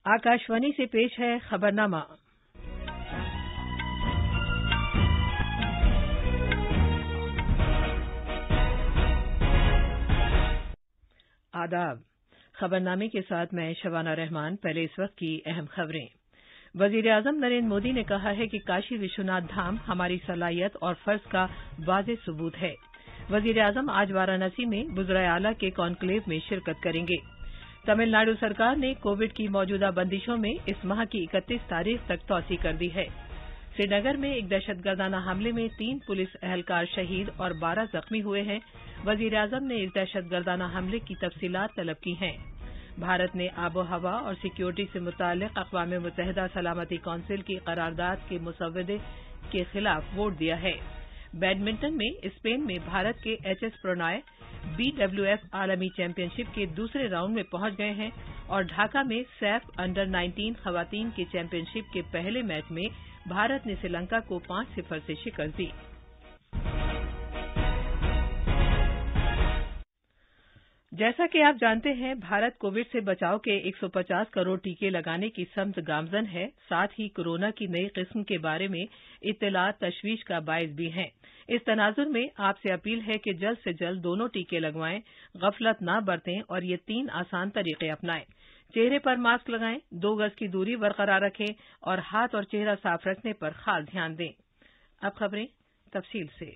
आकाशवाणी से पेश है खबरनामा। आदाब। खबरनामे के साथ मैं शबाना रहमान। पहले इस वक्त की अहम खबरें। वजीर आजम नरेंद्र मोदी ने कहा है कि काशी विश्वनाथ धाम हमारी सलाहियत और फर्ज का वाज़ेह सबूत है। वजीर आजम आज वाराणसी में वुज़राए आला के कॉन्क्लेव में शिरकत करेंगे। तमिलनाडु सरकार ने कोविड की मौजूदा बंदिशों में इस माह की 31 तारीख तक तौसी कर दी है। श्रीनगर में एक दहशतगर्दाना हमले में 3 पुलिस अहलकार शहीद और 12 जख्मी हुए हैं। वजीर आजम ने इस दहशतगर्दाना हमले की तफसीलात तलब की हैं। भारत ने आबो हवा और सिक्योरिटी से मुताल्लिक अक़वाम मुत्तहिदा सलामती कौंसिल की करारदाद के मुसव्वदे के खिलाफ वोट दिया है। बैडमिंटन में स्पेन में भारत के एचएस प्रणॉय BWF आलमी चैंपियनशिप के दूसरे राउंड में पहुंच गए हैं और ढाका में सैफ अंडर 19 खवातीन के चैंपियनशिप के पहले मैच में भारत ने श्रीलंका को 5-0 से शिकस्त दी। जैसा कि आप जानते हैं, भारत कोविड से बचाव के 150 करोड़ टीके लगाने की समत गामजन है। साथ ही कोरोना की नई किस्म के बारे में इत्तलात तशवीश का बायस भी हैं। इस तनाजुर में आपसे अपील है कि जल्द से जल्द दोनों टीके लगवाएं, गफलत न बरतें और ये 3 आसान तरीके अपनाएं। चेहरे पर मास्क लगाएं, 2 गज की दूरी बरकरार रखें और हाथ और चेहरा साफ रखने पर खास ध्यान दें। अब खबरें तफसील से।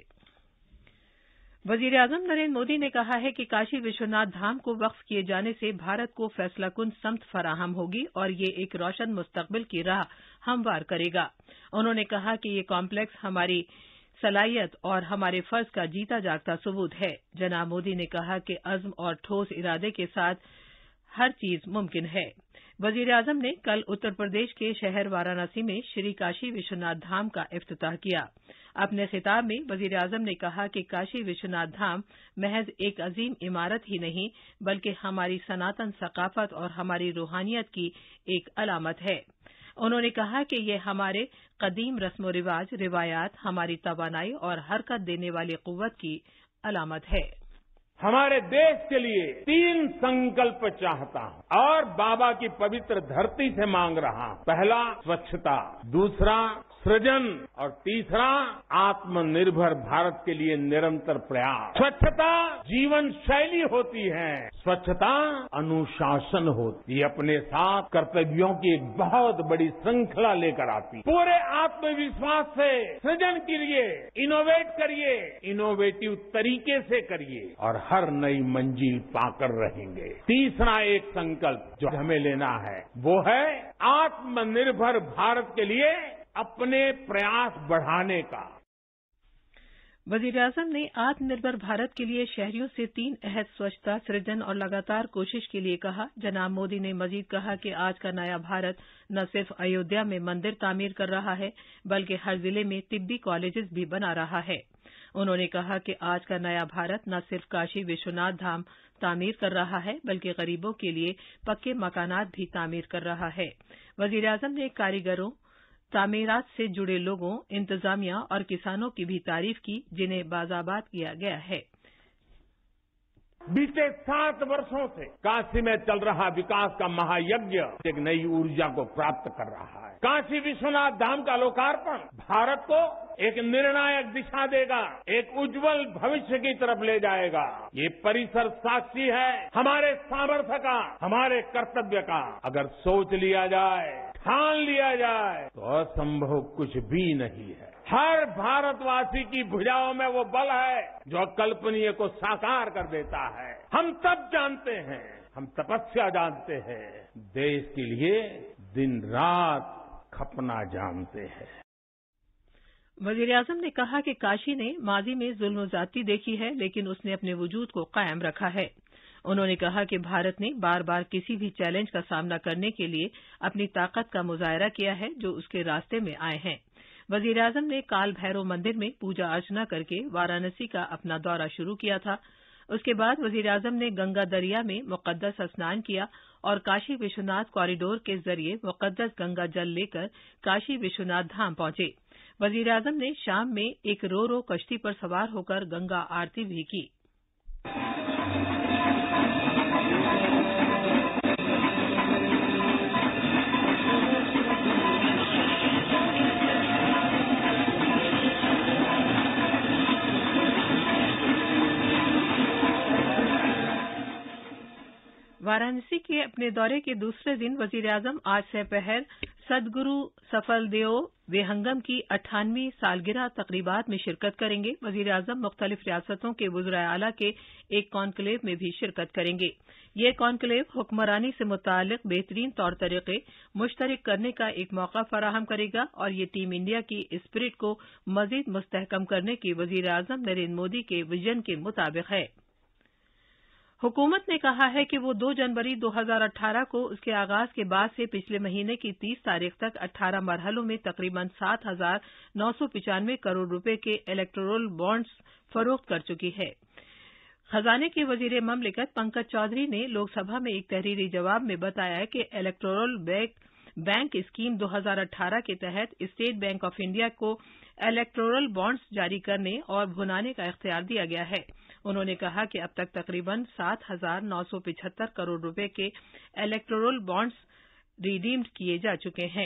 वजीर आजम नरेंद्र मोदी ने कहा है कि काशी विश्वनाथ धाम को वक्फ किए जाने से भारत को फैसलाकुन समत फराहम होगी और ये एक रोशन मुस्तकबिल की राह हमवार करेगा। उन्होंने कहा कि ये कॉम्प्लेक्स हमारी सलाहियत और हमारे फर्ज का जीता जागता सबूत है। जनाब मोदी ने कहा कि अज़्म और ठोस इरादे के साथ हर चीज मुमकिन है। वजीर आजम ने कल उत्तर प्रदेश के शहर वाराणसी में श्री काशी विश्वनाथ धाम का इफ्तिताह किया। अपने खिताब में वजीर आजम ने कहा कि काशी विश्वनाथ धाम महज एक अजीम इमारत ही नहीं बल्कि हमारी सनातन सकाफत और हमारी रूहानियत की एक अलामत है। उन्होंने कहा कि ये हमारे कदीम रस्म व रिवाज, रिवायात, हमारी तवानाई और हरकत देने वाली कुव्वत की अलामत है। हमारे देश के लिए 3 संकल्प चाहता हूं और बाबा की पवित्र धरती से मांग रहा हूं। पहला स्वच्छता, दूसरा सृजन और तीसरा आत्मनिर्भर भारत के लिए निरंतर प्रयास। स्वच्छता जीवन शैली होती है, स्वच्छता अनुशासन होती है। अपने साथ कर्तव्यों की एक बहुत बड़ी श्रृंखला लेकर आती है। पूरे आत्मविश्वास से सृजन करिए, इनोवेट करिए, इनोवेटिव तरीके से करिए और हर नई मंजिल पाकर रहेंगे। तीसरा एक संकल्प जो हमें लेना है वो है आत्मनिर्भर भारत के लिए अपने प्रयास बढ़ाने का। वजीर आजम ने आत्मनिर्भर भारत के लिए शहरियों से 3 अहद स्वच्छता, सृजन और लगातार कोशिश के लिए कहा। जनाब मोदी ने मजीद कहा कि आज का नया भारत न सिर्फ अयोध्या में मंदिर तामीर कर रहा है बल्कि हर जिले में तिब्बी कॉलेजेस भी बना रहा है। उन्होंने कहा कि आज का नया भारत न सिर्फ काशी विश्वनाथ धाम तामीर कर रहा है बल्कि गरीबों के लिए पक्के मकानात भी तामीर कर रहा है। वजीर आजम ने कारीगरों, तामीरात से जुड़े लोगों, इंतजामिया और किसानों की भी तारीफ की जिन्हें बाज़ाबात किया गया है। बीते 7 वर्षों से काशी में चल रहा विकास का महायज्ञ एक नई ऊर्जा को प्राप्त कर रहा है। काशी विश्वनाथ धाम का लोकार्पण भारत को एक निर्णायक दिशा देगा, एक उज्जवल भविष्य की तरफ ले जाएगा। ये परिसर साक्षी है हमारे सामर्थ्य का, हमारे कर्तव्य का। अगर सोच लिया जाए, ठान लिया जाए तो असंभव कुछ भी नहीं है। हर भारतवासी की भुजाओं में वो बल है जो अकल्पनीय को साकार कर देता है। हम तब जानते हैं, हम तपस्या जानते हैं, देश के लिए दिन रात खपना जानते हैं। वजीर आजम ने कहा कि काशी ने माजी में जुल्म ज़्यादती देखी है लेकिन उसने अपने वजूद को कायम रखा है। उन्होंने कहा कि भारत ने बार बार किसी भी चैलेंज का सामना करने के लिए अपनी ताकत का मुजाहरा किया है जो उसके रास्ते में आए हैं। वजीर आजम ने काल भैरव मंदिर में पूजा अर्चना करके वाराणसी का अपना दौरा शुरू किया था। उसके बाद वजीर आजम ने गंगा दरिया में मुकद्दस स्नान किया और काशी विश्वनाथ कॉरिडोर के जरिए मुकद्दस गंगा जल लेकर काशी विश्वनाथ धाम पहुंचे। वजीर आजम ने शाम में एक रो कश्ती पर सवार होकर गंगा आरती भी की। वाराणसी के अपने दौरे के दूसरे दिन वजीर-ए-आजम आज दोपहर सदगुरु सफलदेओ विहंगम की 98वीं सालगिरह तकरीबात में शिरकत करेंगे। वजीर-ए-आजम मुख्तलिफ रियासतों के वज़राए आला के एक कॉन्क्लेव में भी शिरकत करेंगे। ये कॉन्क्लेव हुक्मरानी से मुताल्लिक बेहतरीन तौर तरीके मुश्तरक करने का एक मौका फराहम करेगा और ये टीम इंडिया की स्पिरिट को मजीद मुस्तहकम करने की वजीर-ए-आजम नरेंद्र मोदी के विजन के मुताबिक है। हुकूमत ने कहा है कि वो 2 जनवरी 2018 को उसके आगाज के बाद से पिछले महीने की 30 तारीख तक 18 मरहलों में तकरीबन 7,995 करोड़ रुपए के इलेक्टोरल बॉन्ड्स फरोख्त कर चुकी है। खजाने के वजीर ममलिकत पंकज चौधरी ने लोकसभा में एक तहरीरी जवाब में बताया कि इलेक्टोरल बैंक स्कीम 2018 के तहत स्टेट बैंक ऑफ इंडिया को इलेक्टोरल बॉन्ड्स जारी करने और भुनाने का इख्तियार दिया गया है। उन्होंने कहा कि अब तक तकरीबन 7,975 करोड़ रुपए के इलेक्टोरल बॉन्ड्स रिडीम्ड किए जा चुके हैं।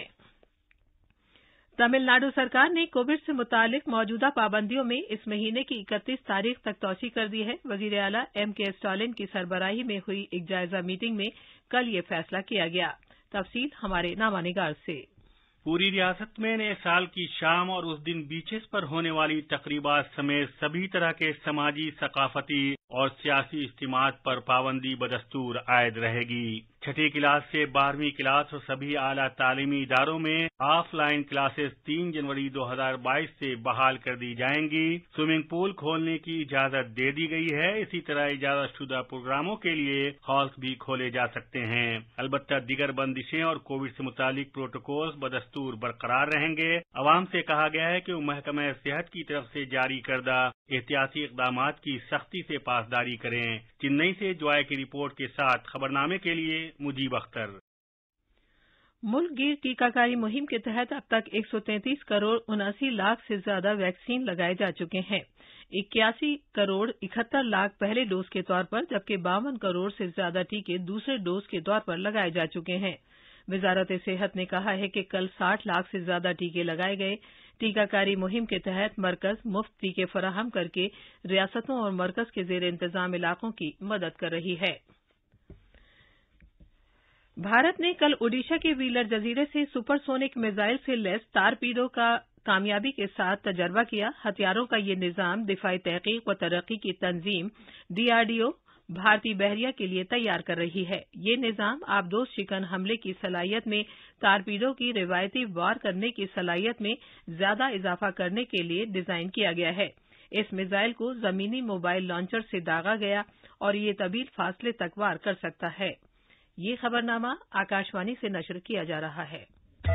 तमिलनाडु सरकार ने कोविड से मुतालिक मौजूदा पाबंदियों में इस महीने की 31 तारीख तक तौसी कर दी है। वजीर आला M.K. स्टालिन की सरबराही में हुई एक जायजा मीटिंग में कल ये फैसला किया गया। तफसील हमारे नामानिगार से। पूरी रियासत में नए साल की शाम और उस दिन बीचेस पर होने वाली तकरीबात समेत सभी तरह के समाजी, सकाफती और सियासी इज्तिमात पर पाबंदी बदस्तूर आयद रहेगी। छठी क्लास से 12वीं क्लास और सभी आला तालीमी इदारों में ऑफलाइन क्लासेस 3 जनवरी 2022 से बहाल कर दी जाएंगी। स्विमिंग पूल खोलने की इजाजत दे दी गई है। इसी तरह इजाजतशुदा प्रोग्रामों के लिए हॉल्स भी खोले जा सकते हैं। अलबत्ता दीगर बंदिशें और कोविड से मुतालिक प्रोटोकॉल्स बदस्तूर बरकरार रहेंगे। अवाम से कहा गया है कि वो महकमा सेहत की तरफ से जारी करदा एहतियाती इक़दामात की सख्ती से पासदारी करें। चेन्नई से जॉय की रिपोर्ट के साथ खबरनामे के लिए मुजीब अख्तर। मुल्क गिर टीकाकारी मुहिम के तहत अब तक 133 करोड़ 79 लाख से ज्यादा वैक्सीन लगाए जा चुके हैं। 81 करोड़ 71 लाख पहले डोज के तौर पर, जबकि 52 करोड़ से ज्यादा टीके दूसरे डोज के तौर पर लगाए जा चुके हैं। वजारत सेहत ने कहा है कि कल 60 लाख से ज्यादा टीके लगाए गए। टीकाकारी मुहिम के तहत मरकज मुफ्त टीके फराहम करके रियासतों और मरकज के जेर इंतजाम इलाकों की मदद कर रही है। भारत ने कल ओडिशा के व्हीलर जजीरे से सुपरसोनिक मिसाइल से लैस टारपीडो का कामयाबी के साथ तजर्बा किया। हथियारों का ये निजाम दिफाई तहकीक व तरक्की की तंजीम DRDO भारतीय बहरिया के लिए तैयार कर रही है। ये निजाम आबदोज शिकन हमले की सलाहियत में टारपीडो की रिवायती वार करने की सलाहियत में ज्यादा इजाफा करने के लिए डिजाइन किया गया है। इस मिसाइल को जमीनी मोबाइल लॉन्चर से दागा गया और ये तवील फासले तक वार कर सकता है। ये खबरनामा आकाशवाणी से नशर किया जा रहा है।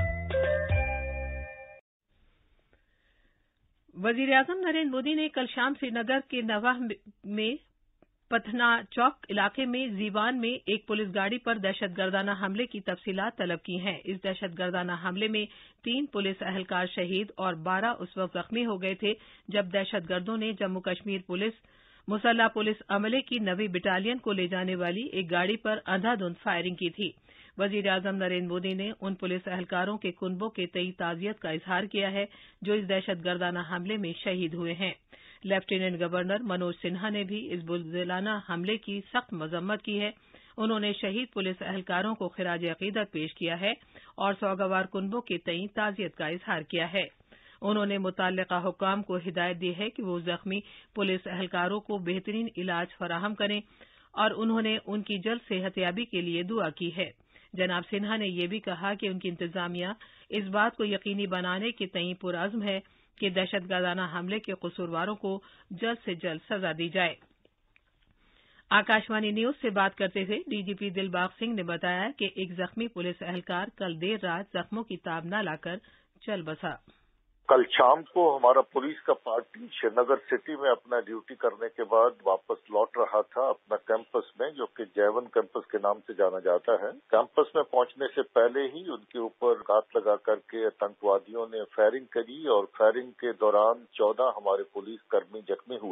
वजीर-ए-आजम नरेंद्र मोदी ने कल शाम श्रीनगर के नवाह में पथना चौक इलाके में जीवान में एक पुलिस गाड़ी पर दहशतगर्दाना हमले की तफसीलात तलब की हैं। इस दहशतगर्दाना हमले में 3 पुलिस अहलकार शहीद और 12 उस वक्त जख्मी हो गए थे जब दहशतगर्दों ने जम्मू कश्मीर पुलिस मुसल्ह पुलिस अमले की 9वीं बटालियन को ले जाने वाली एक गाड़ी पर अंधाधुंध फायरिंग की थी। वजीर-ए-आजम नरेंद्र मोदी ने उन पुलिस अहलकारों के कुनबों के तई ताजियत का इजहार किया है जो इस दहशतगर्दाना हमले में शहीद हुए हैं। लेफ्टिनेंट गवर्नर मनोज सिन्हा ने भी इस बुज़दिलाना हमले की सख्त मजम्मत की है। उन्होंने शहीद पुलिस अहलकारों को खिराज अकीदत पेश किया है और सौगवार कुनबों के तई ताजियत का इजहार किया है। उन्होंने मुतल्लिका हुक्काम को हिदायत दी है कि वो जख्मी पुलिस अहलकारों को बेहतरीन इलाज फराहम करें और उन्होंने उनकी जल्द सेहतयाबी के लिए दुआ की है। जनाब सिन्हा ने यह भी कहा कि उनकी इंतजामिया इस बात को यकीनी बनाने के तई पुरअज़्म है कि दहशतगर्दाना हमले के कसूरवारों को जल्द से जल्द सजा दी जाए। आकाशवाणी न्यूज से बात करते हुए डीजीपी दिलबाग सिंह ने बताया कि एक जख्मी पुलिस अहलकार कल देर रात जख्मों की ताब न लाकर चल बसा। कल शाम को हमारा पुलिस का पार्टी श्रीनगर सिटी में अपना ड्यूटी करने के बाद वापस लौट रहा था अपना कैंपस में, जो कि जैवन कैंपस के नाम से जाना जाता है। कैंपस में पहुंचने से पहले ही उनके ऊपर घात लगा करके आतंकवादियों ने फायरिंग करी और फायरिंग के दौरान 14 हमारे पुलिस कर्मी जख्मी हुए।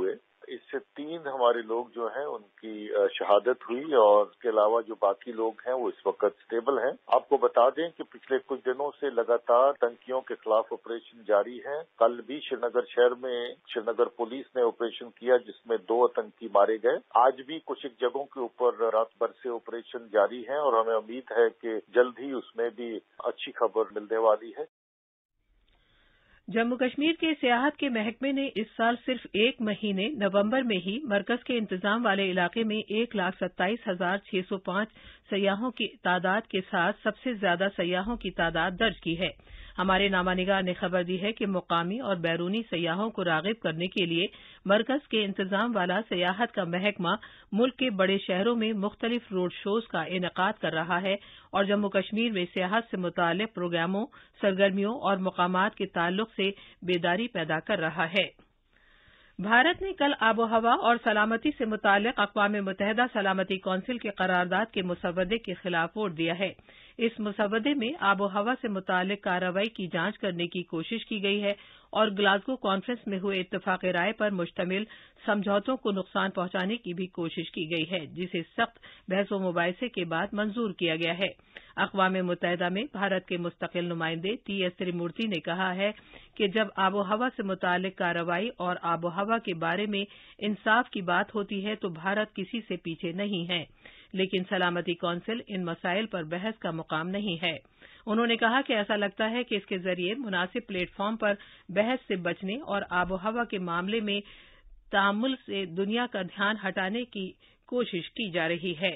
इससे 3 हमारे लोग जो हैं उनकी शहादत हुई और इसके अलावा जो बाकी लोग हैं वो इस वक्त स्टेबल हैं। आपको बता दें कि पिछले कुछ दिनों से लगातार आतंकियों के खिलाफ ऑपरेशन जारी है। कल भी श्रीनगर शहर में श्रीनगर पुलिस ने ऑपरेशन किया जिसमें 2 आतंकी मारे गए। आज भी कुछ एक जगहों के ऊपर रात भर से ऑपरेशन जारी है और हमें उम्मीद है कि जल्द ही उसमें भी अच्छी खबर मिलने वाली है। जम्मू कश्मीर के सियाहत के महकमे ने इस साल सिर्फ 1 महीने नवंबर में ही मरकज के इंतजाम वाले इलाके में 1,27,605 सयाहों की तादाद के साथ सबसे ज्यादा सयाहों की तादाद दर्ज की है। हमारे नामानिगार ने खबर दी है कि मुकामी और बैरूनी सयाहों को रागिब करने के लिए मरकज के इंतजाम वाला सयाहत का महकमा मुल्क के बड़े शहरों में मुख्तलिफ रोड शोज का इनेकाद कर रहा है और जम्मू कश्मीर में सियाहत से मुताल्लिक प्रोग्रामों, सरगर्मियों और मकामात के ताल्लुक से बेदारी पैदा कर रहा है। भारत ने कल आबोहवा और सलामती से मुताल्लिक अक़वाम मुत्तहिदा सलामती कौंसिल के करारदाद के मुसवदे के खिलाफ वोट दिया है। इस मुसवदे में आबोहवा से मुताल्लिक कार्रवाई की जांच करने की कोशिश की गई है और ग्लासगो कॉन्फ्रेंस में हुए इत्तफाक राय पर मुश्तमिल समझौतों को नुकसान पहुंचाने की भी कोशिश की गई है, जिसे सख्त बहस मुबाहिसे के बाद मंजूर किया गया है। अक़वाम मुत्तहिदा में भारत के मुस्तकिल नुमाइंदे टी.एस. त्रिमूर्ति ने कहा है कि जब आबोहवा से मुताल्लिक कार्रवाई और आबोहवा के बारे में इंसाफ की बात होती है तो भारत किसी से पीछे नहीं है, लेकिन सलामती कौंसिल इन मसाइल पर बहस का मुकाम नहीं है। उन्होंने कहा कि ऐसा लगता है कि इसके जरिए मुनासिब प्लेटफॉर्म पर बहस से बचने और आबोहवा के मामले में तामुल से दुनिया का ध्यान हटाने की कोशिश की जा रही है।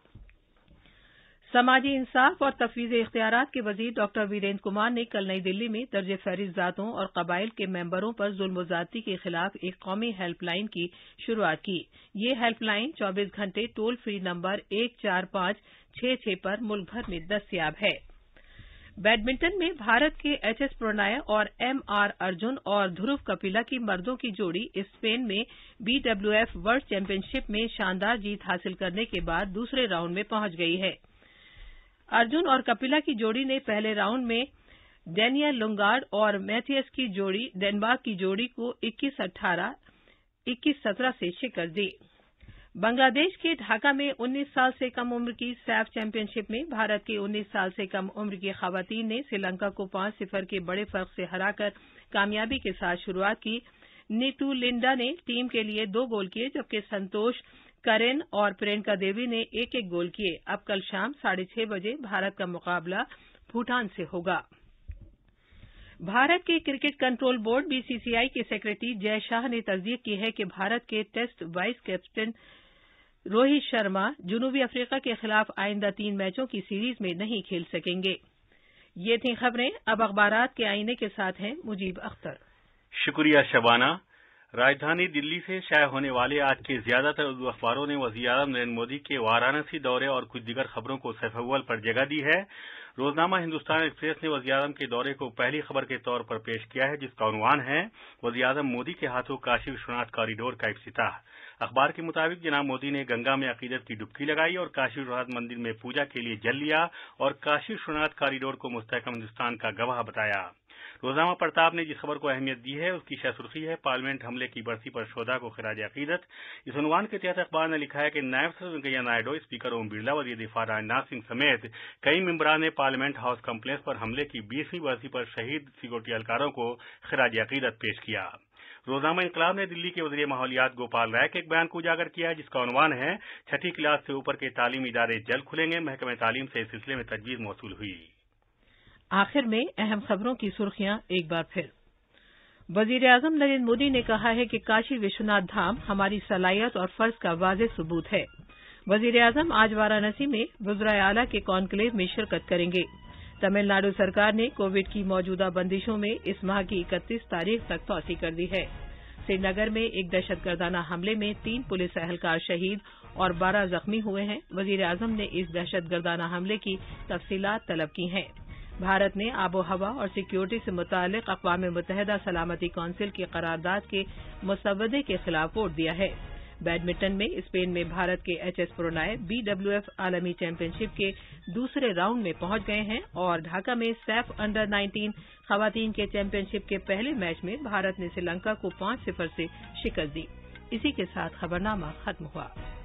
समाजी इंसाफ और तफवीज़ इख्तियारात के वजीर डॉक्टर वीरेंद्र कुमार ने कल नई दिल्ली में दर्ज फहरिस्त जातों और कबाइल के मेंबरों पर जुल्म ज़्यादती के खिलाफ एक कौमी हेल्पलाइन की शुरुआत की। ये हेल्पलाइन 24 घंटे टोल फ्री नंबर 14566 पर मुल्क भर में दस्तयाब है। बैडमिंटन में भारत के एच.एस. प्रणय और एम.आर. अर्जुन और ध्रुव कपिला की मर्दों की जोड़ी स्पेन में BWF वर्ल्ड चैंपियनशिप में शानदार जीत हासिल करने के बाद दूसरे राउंड में पहुंच गई है। अर्जुन और कपिला की जोड़ी ने पहले राउंड में डेनियल लुंगार्ड और मैथियस की जोड़ी डेनमार्क की जोड़ी को 21-18, 21-17 से शिकस्त दी। बांग्लादेश के ढाका में 19 साल से कम उम्र की सैफ चैंपियनशिप में भारत की 19 साल से कम उम्र की खवातीन ने श्रीलंका को 5-0 के बड़े फर्क से हराकर कामयाबी के साथ शुरुआत की। नीतू लिंडा ने टीम के लिए 2 गोल किए, जबकि संतोष करेन और प्रियंका देवी ने 1-1 गोल किए। अब कल शाम 6:30 बजे भारत का मुकाबला भूटान से होगा। भारत के क्रिकेट कंट्रोल बोर्ड BCCI के सेक्रेटरी जय शाह ने तस्दीक की है कि भारत के test vice captain Rohit Sharma जनूबी अफ्रीका के खिलाफ आइंदा 3 मैचों की सीरीज में नहीं खेल सकेंगे। ये थी खबरें। अब अखबारात के आईने के साथ हैं मुजीब अख्तर। शुक्रिया शबाना। राजधानी दिल्ली से शाया होने वाले आज के ज्यादातर उर्दू अखबारों ने वज़ीर-ए-आज़म नरेंद्र मोदी के वाराणसी दौरे और कुछ दीगर खबरों को सफ़े-अव्वल पर जगह दी है। रोजनामा हिंदुस्तान एक्सप्रेस ने वज़ीर-ए-आज़म के दौरे को पहली खबर के तौर पर पेश किया है, जिसका उन्वान है वज़ीर-ए-आज़म मोदी के हाथों काशी विश्वनाथ कॉरिडोर का इफ्तिताह। अखबार के मुताबिक जनाब मोदी ने गंगा में अकीदत की डुबकी लगाई और काशी विश्वनाथ मंदिर में पूजा के लिए जल लिया और काशी विश्वनाथ कॉरिडोर को मुस्तहकम हिंदुस्तान का गवाह बताया। रोजनामा प्रताप ने जिस खबर को अहमियत दी है उसकी सुर्खी है पार्लियामेंट हमले की बरसी पर शोधा को खिराज अकीदत। इस उन्वान के तहत अखबार ने लिखा है कि नायब सदर वेंकैया नायडू, स्पीकर ओम बिरला, वज़ीर दिफा राजनाथ सिंह समेत कई मेंबरान ने पार्लियामेंट हाउस कॉम्प्लेक्स पर हमले की 20वीं बरसी पर शहीद सिक्योरिटी एहलकारों को खिराज अकीदत पेश किया। रोजनामा इंकलाब ने दिल्ली के वज़ीर माहौलियात गोपाल राय के एक बयान को उजागर किया है, जिसका उन्वान है छठी क्लास से ऊपर के तालीमी इदारे जल्द खुलेंगे। महकमे तालीम से इस सिलसिले में तजवीज़ मौसूल हुई। आखिर में अहम खबरों की सुर्खियां एक बार फिर। वज़ीर-ए-आज़म नरेंद्र मोदी ने कहा है कि काशी विश्वनाथ धाम हमारी सलाहियत और फर्ज का वाज़ेह सबूत है। वज़ीर-ए-आज़म आज वाराणसी में वज़राए आला के कॉन्क्लेव में शिरकत करेंगे। तमिलनाडु सरकार ने कोविड की मौजूदा बंदिशों में इस माह की 31 तारीख तक तौसी कर दी है। श्रीनगर में एक दहशतगर्दाना हमले में 3 पुलिस एहलकार शहीद और 12 जख्मी हुए हैं। वज़ीर-ए-आज़म ने इस दहशतगर्दाना हमले की तफसीलात तलब की हैं। भारत ने आबोहवा और सिक्योरिटी से मुताल्लिक अक़वाम मुत्तहिदा सलामती कौंसिल की करारदाद के मुसवदे के खिलाफ वोट दिया है। बैडमिंटन में स्पेन में भारत के एच.एस. प्रणय BWF आलमी चैंपियनशिप के दूसरे राउंड में पहुंच गए हैं और ढाका में सैफ अंडर 19 खवातीन के चैंपियनशिप के पहले मैच में भारत ने श्रीलंका को 5-0 से शिकस्त दी। इसी के साथ खबरनामा खत्म हुआ।